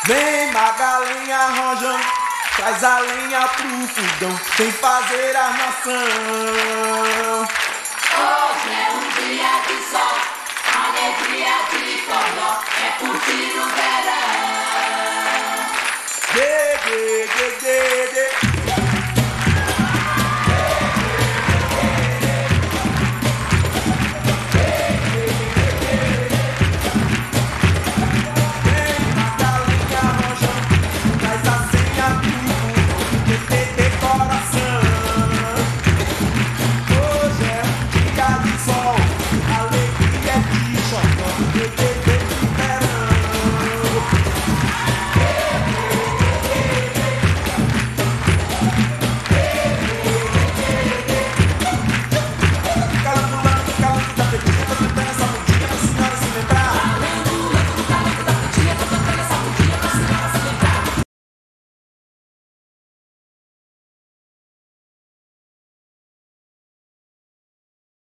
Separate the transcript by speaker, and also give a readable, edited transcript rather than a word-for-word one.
Speaker 1: Vem Magalenha Rojão, traz a lenha pro fogão, sem fazer armação.
Speaker 2: Hoje é um dia de sol, alegria de forró, é curtir